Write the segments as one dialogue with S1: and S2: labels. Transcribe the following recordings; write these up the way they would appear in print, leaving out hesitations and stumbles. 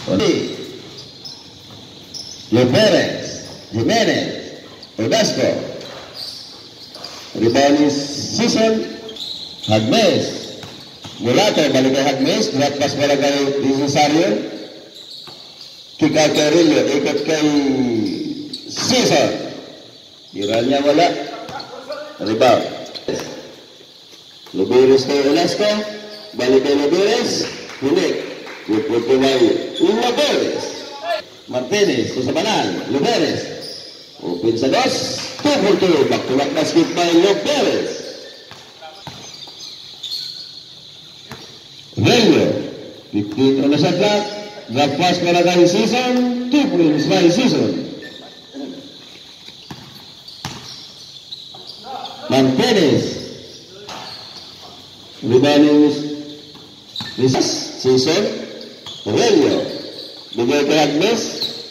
S1: Lopez, Jimenez, Odasco, Ribanis Season, Hagmes, Mulato, balik kay Hagmes, drop pass pala kay Rosario, kick out kay Rillo, ikot kay Season, hiralnya wala, rebound. Luberes kay Odasco, balik kay Luberes, hulik, Luberes, Luberes. Martinez, sa Sabanal, Luberes, open sa dos, 2-4-2, back-to-back basket by Luberes. Relio, 15 on the shot clock, drop pass para kay Season, 2 points by Season. Martinez, rebounding Season, Relio, bigay kay Agnes.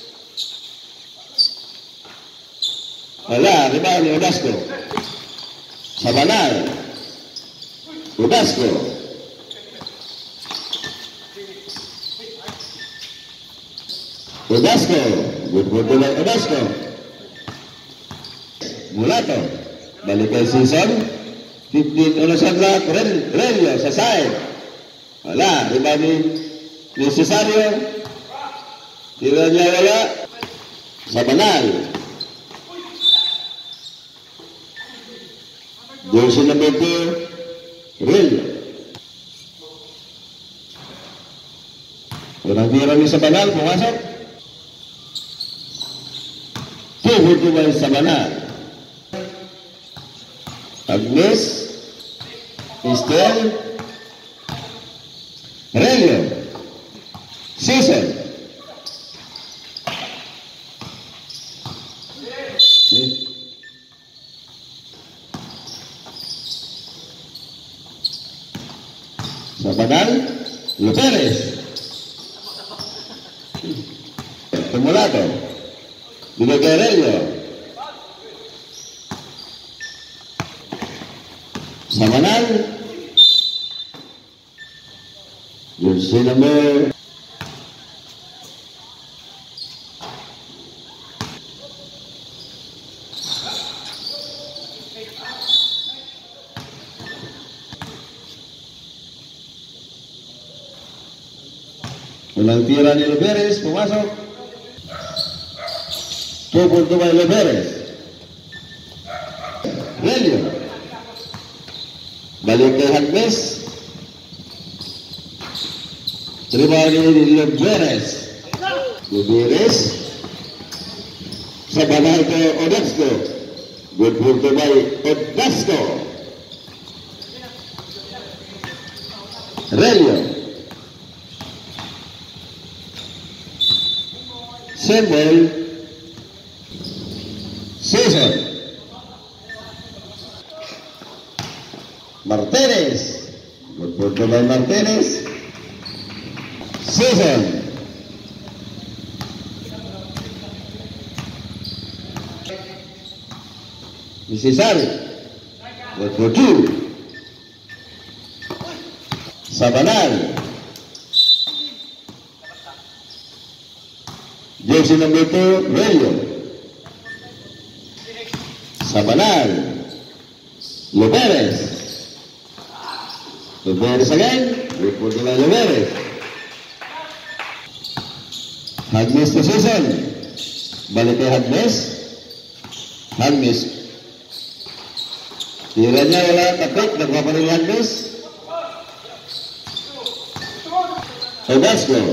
S1: Wala, rebound ni Odasco. Sabanal. Odasco. Odasco. Good by Odasco. Mulato. Balik kay Season. 15 on the shot clock. Relio sa side. Wala, rebound ni Cesario. Tira niya wala. Sabanal. Jersey number 2, Rillo. Unang tira ni Sabanal, pumasok. 2-4-2 by Sabanal. Agnes. Estel. Rillo. Season. Sabanal, Luberes, Mulato, bigay kay Relio, Sabanal, jersey number unang tira ni Luberes, pumasok. 2-4-2 by Luberes. Relio. Balik kay Hagmes. Terima ni Luberes. Luberes. Sabanal kay Odasco. Good to by Odasco. Relio. Sembel. Season. Martinez. Good by Martinez. Season. Cesario. Good for 2. Sabanal. Jersey number 2, Relio. Sabanal. Luberes. Luberes again. Good for Luberes. Hagmes to Season. Balik kay Hagmes. Hagmes. Tira niya wala tapik. Nagpapanin ni Hagmes. Odasco.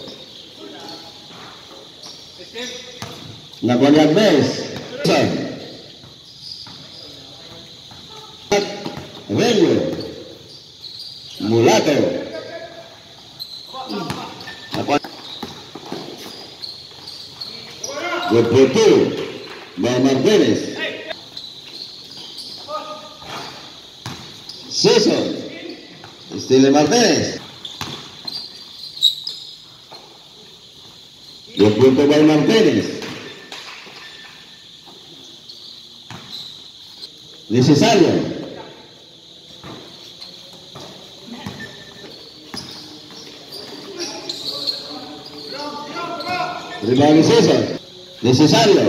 S1: Nakuha ni Agnes. Relio. Mulato. Nakuha. Good for 2 by Martinez. Season. Still Martinez. Good for 2 by Martinez. Necesario. Rebound Cesar. Necesario.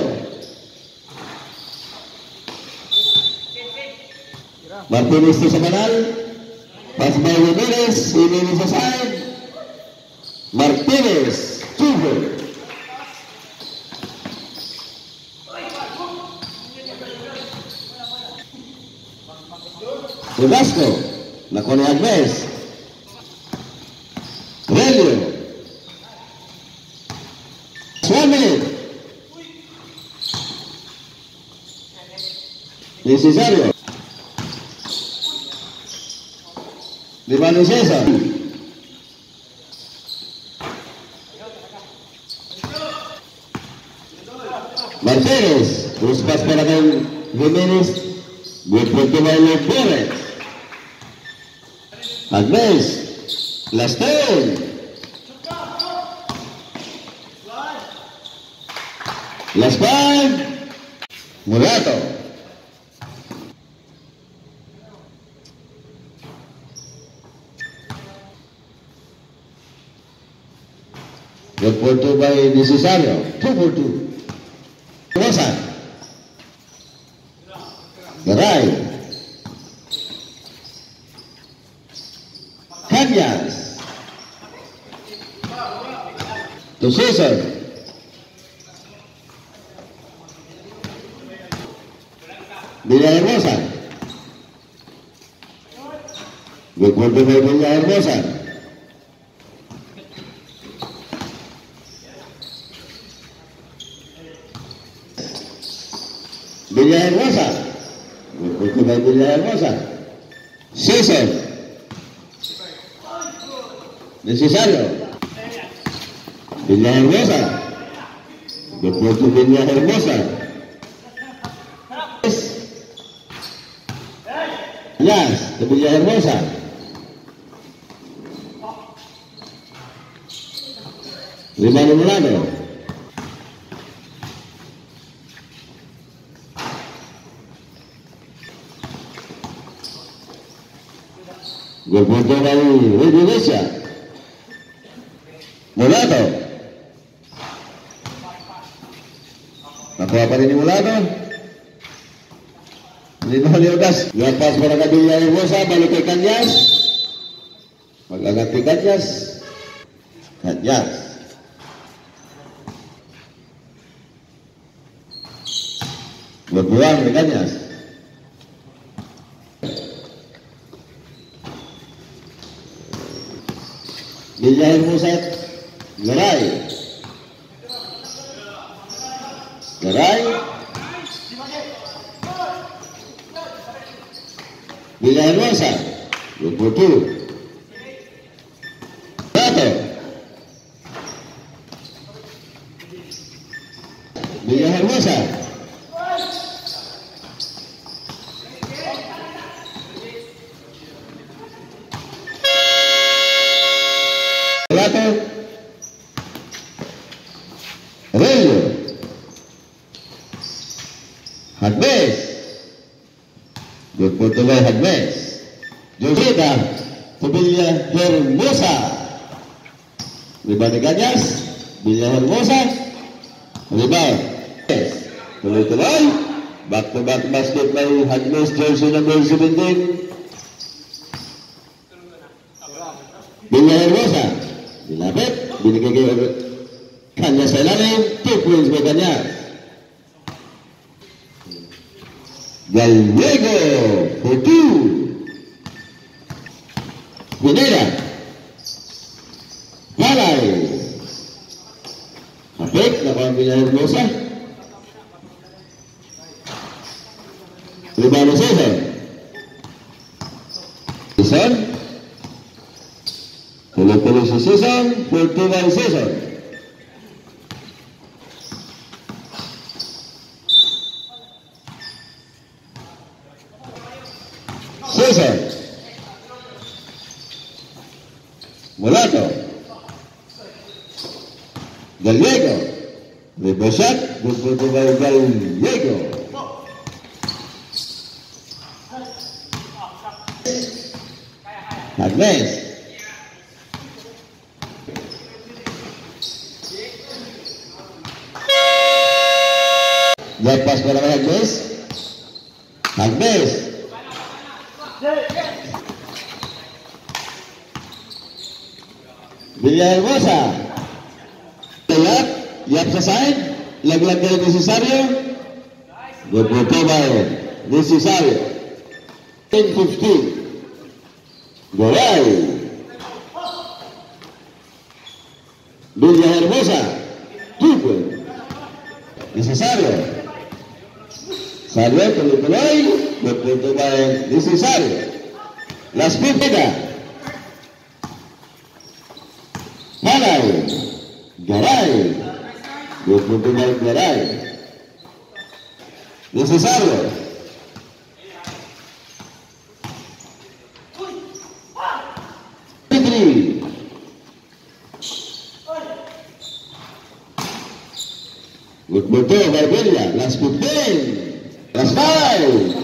S1: Martinez to Sabanal. Pass by Jimenez. Jimenez aside. Martinez. 2-4. Velasco. La con Agnes. Relio. 1 minute. Necesario. De Manu César. Martínez. Terus pas para Jimenez. Berpunto Milo Perez. Agnes. Laston. Laspan. Mulato. Berpunto by Necesario. 2-4-2. Rosa. Geray. Kanyas. To Cesar. Villahermosa. Berpunto by Villahermosa. Villahermosa. Berpunto by Villahermosa. Cesar. Necesario. Villahermosa. Berpunto Villahermosa. Yes, de Villahermosa. Rimano Milano. Berpunto dari Indonesia. Mulato. Nakuha pa rin ni Mulato. Lino Leodas. Lepas para Kabila Hermosa. Balik kay Kanyas. Mag-angat kay Kanyas. Kanyas. Berbuang kay Kanyas. Villahermosa. Geray. Geray. Villahermosa. Berpunto. Tato. Villahermosa. Tato. Relio. Agnes. Berpunto by Agnes. Josita. Villahermosa. Rebound Kanyas. Villahermosa. Rebound. Tuloy-tuloy. Back-to-back basket by Agnes. Jersey number 17. Villahermosa. Dilapit. Binigay kay Kanyas sa ilalim. 2 points by Kanyas. Gallego for 2. Pineda. Palay. Kapit na kang Villahermosa. Rebound Cesar. Cesar. Tuloy-tuloy si Cesar. 41 Cesar. Cesar. Mulato. Gallego. Reverse shot. Berpunto by Gallego. Agnes. Lepas para Agnes. Agnes. Villahermosa. Lihat, yap sa side. Laglag kay Necesario. Begitu baik. Necesario. 10-15. Goal. Villahermosa. 2 points. Necesario. Salió tuloy-tuloy. Begitu baik. Necesario. Las Pipita. Palay. Garay. Begitu baik Garay. Necesario. Fitri. Betul Barbilla. Las 15. Las 5.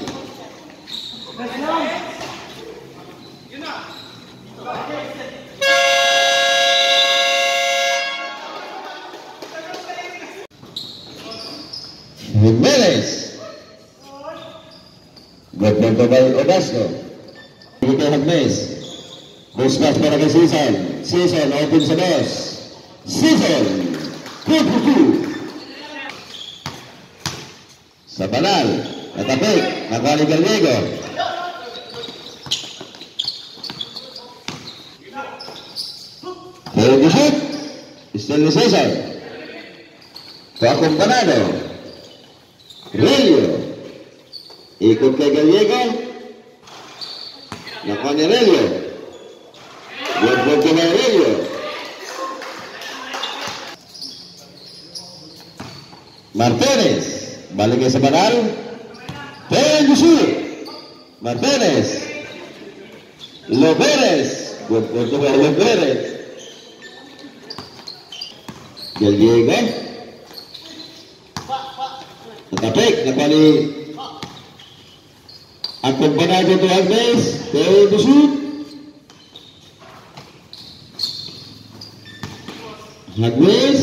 S1: Jimenez. Betul baik Odasco. Begitu Agnes. Buskas para ke Season. Season open sa 2. Season. 2-2. Sa Banal. Natapik. Nakuha ni Gallego. Pero gisip. Still ni Season. Kakumpanado. Relio. Ikut kay Gallego. Nakuha ni Relio. Buat kay Relio. Martinez. Balik kay sa Banal. Tenjusur. Martinez. Loberes. Buat kay Loberes. Gallego. Natapik. Nakuha ni Akumpanado to Agnes. Tenjusur. Agnes.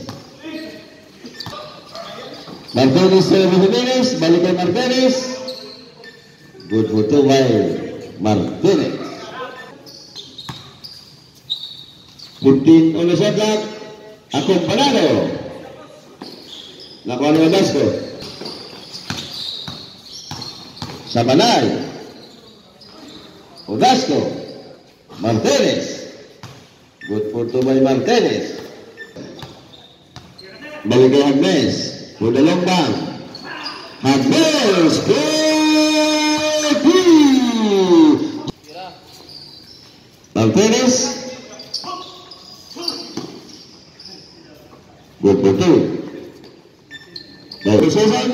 S1: Martinez to Jimenez. Balik kay Martinez. Good photo by Martinez. 15 on the shot clock. Akumpanado. Nakuha ni Odasco. Sa Banal. Odasco. Martinez. Good photo by Martinez. Balik kay Agnes. Kuda lombang. Agnes. Martinez. Good photo. Baik Season.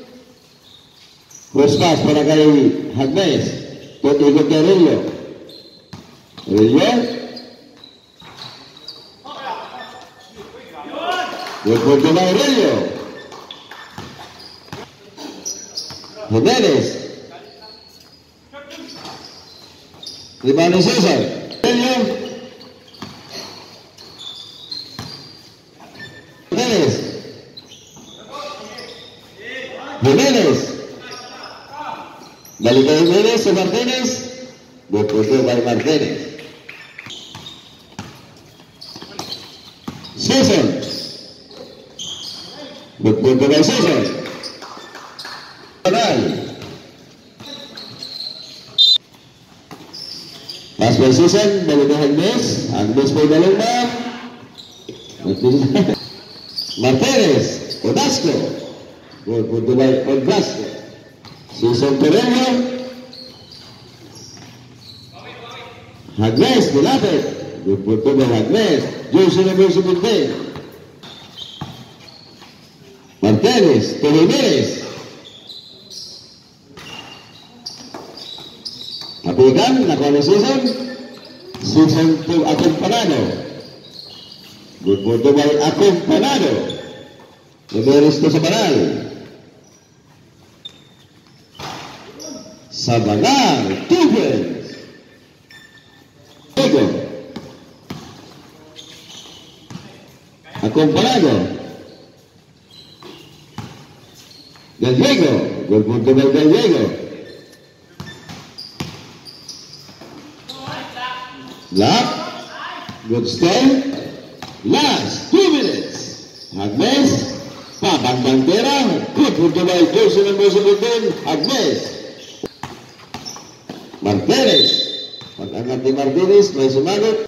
S1: First pass para kay Agnes. Ikut kay Relio. Relio. Good photo by Relio. Jimenez. Rebound ni Season. Relio. Jimenez. Jimenez. Balik kay Jimenez sa Martinez. Betul by Martinez. Season. Betul by Season. Banal. Pass by Season. Balik kay Agnes. Agnes po dalawang. Martinez. Odasco. Betul by Odasco. Season Torello. Agnes dilapit. Betul by Agnes. Jersey number 17. Martinez. Jimenez. Apikan. Nakuha ni Season. Season to Akumpanado. Good photo by Akumpanado. Loberes to sa Banal. Sa Banal. 2 points. Diego. Akumpanado. Gallego, gol punto del Gallego. Lap, good stay. Last 2 minutes. Agnes, papan bandera, gol punto del jersey number 17, Agnes. Martinez, pag-angat ni Martinez, may sumagot.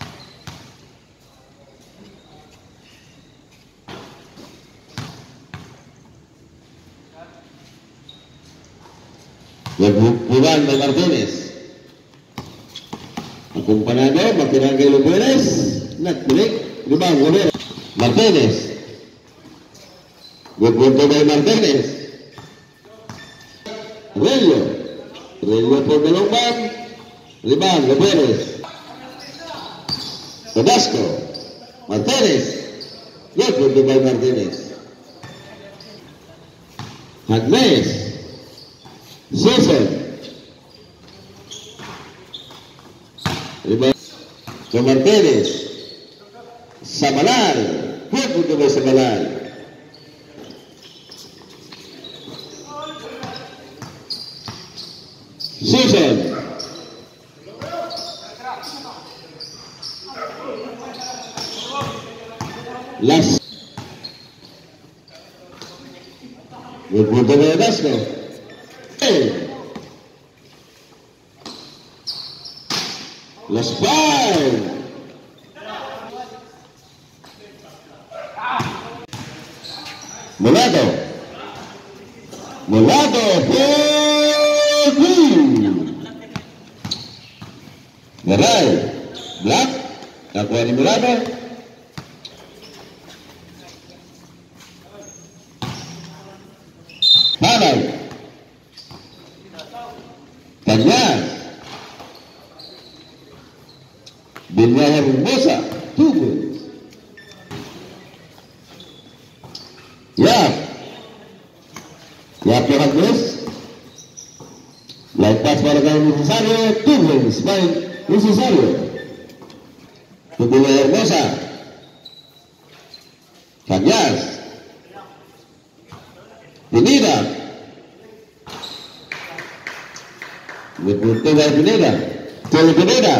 S1: Juan de Martínez. Acompañado, Maquinaga y López. Netflix, rebound, Romero. Martínez. Good punto de Martínez. Rello. Rello por Melomban. Rebound, López. Tedasco. Martínez. Good punto de Martínez. Agnes. Susan. Con Martínez. Samalal. Buen punto de Samalal. Susan. Las. Buen punto de Dasco. Los five. Mulato. Mulato. Garay. Black. Nakuha ni Mulato. Panay. Kanyas. Bilya Hermosa, 2 goals. Yap yang Agnes. Light pass para kay Necesario, 2 goals by Necesario. Bilya Hermosa. Kanyas. Pineda. Betul dari Pineda. Dari Pineda.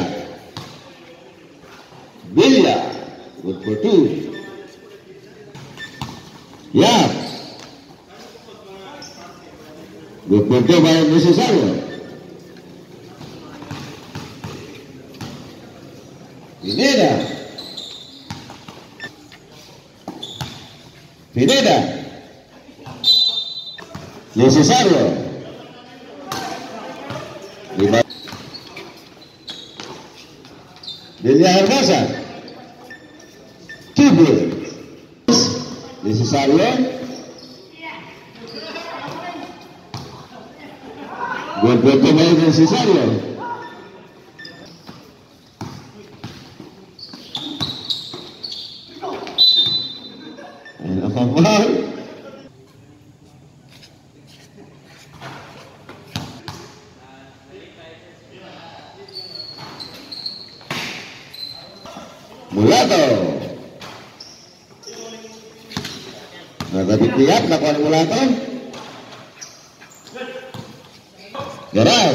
S1: Bilya, good for 2. Yap, good for 2 by Necesario. Pineda, Pineda, Necesario. Bilya Hermosa. 2 goals. Necesario. Gol punto by Necesario. Foul. Mulato. Nagabit tiap nakuha ni Mulato. Garay.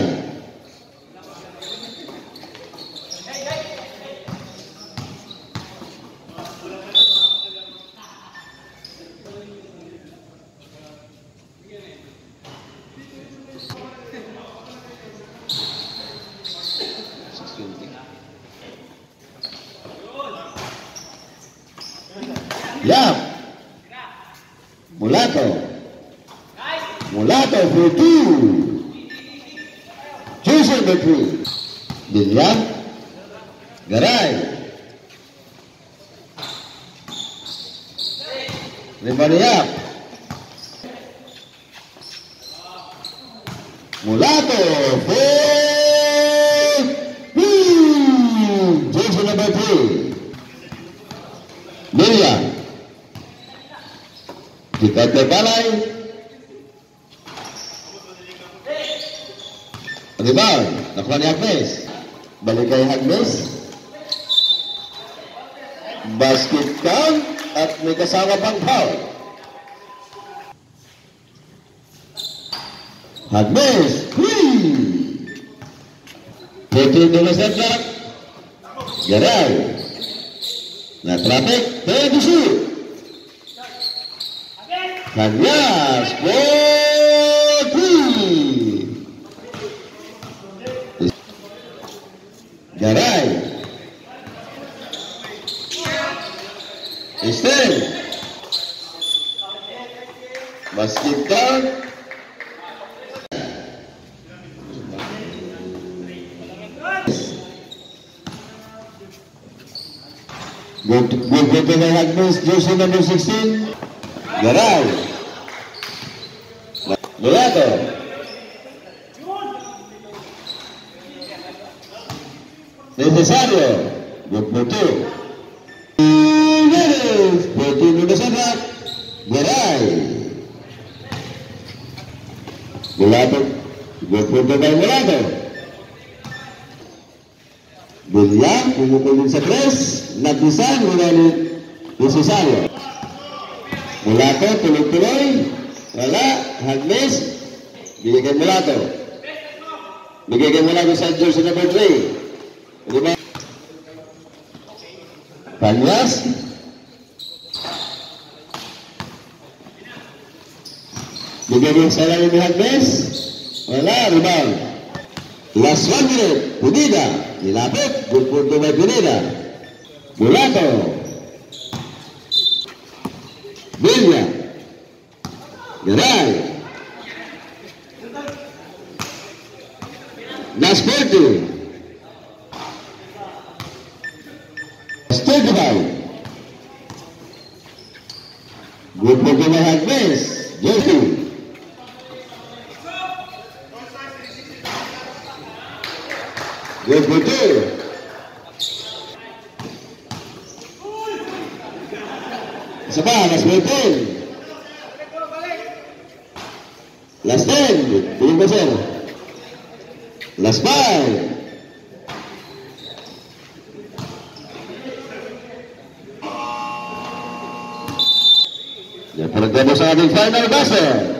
S1: Yap. Mulato. Mulato for 2. Choosing the 3. Bilya. Garay. Yap. Mulato for 2. Choosing number 3. Bilya. Kita terbalai. Rebound. Nakuha ni Agnes. Balik kay Agnes. Basket count at may kasama pang foul. Agnes. Betul dulu saja. Garai. Nah trafik. Tegusi. Agnes. Garai. Istel. Basket down. Good by Agnes, jersey number 16. Garay. Mulato. Necesario. Good for 2. Betul mudah sangat. Garay. Mulato. Good for 2 by Mulato. Bilang pumukulin sa press, napisan mula ni Cesario. Mulato, tuloy-tuloy, wala, Agnes, bigyan Mulato. Bigyan Mulato sa jersey number 3. Diba? Panyas. Bigyan sa lalim ni Agnes, wala, rebound. Last 1 minute, Pineda, nilapit, good for 2 by Pineda. Mulato. Villa. Garay. Last 40. Stegabay. Good for 2 by Agnes. Josie. Good for 2. Isa pa, last 10. Last 10. Tingin ba sir? Last 5. Yan, parang sa ating final buzzer.